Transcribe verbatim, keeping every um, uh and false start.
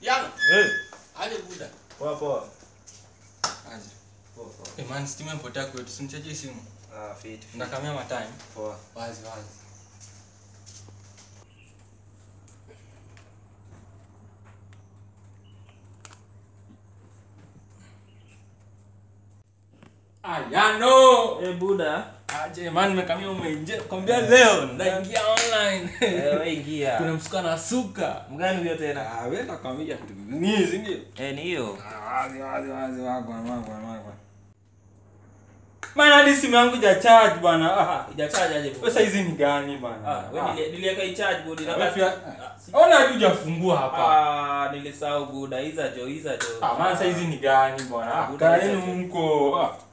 Yang. Eh, Aje buda. poa poa. Aje. Poa poa. Eh man, stima imepotea kwetu. Simchaje simu. Ah, fit. fit. Ndakamia matime. Poa. Wazi wazi. Ayano. Eh, buda. Aje man, nimekamia umeingia. Kwambia leo ndaingia online. Eh, wewe ingia. Kuna msuka na suka. Mgani huyo tena? Ah, wewe ndakwambia kitu gani zingi? Eh, ni hiyo. Ah, wazi wazi wazi wako wako wako. Maana hadi simu yangu ja charge bwana. Ah, Ja charge aje buda. pesa hizi ni gani bwana? Ah, wewe niliweka i charge buda. Wewe Wakati pia ona hadi hujafungua hapa. ah, nilisahau buda. Iza jo, iza jo. Ah, maana sasa hizi ni gani bwana? Buda, Kaeni mko. Ah.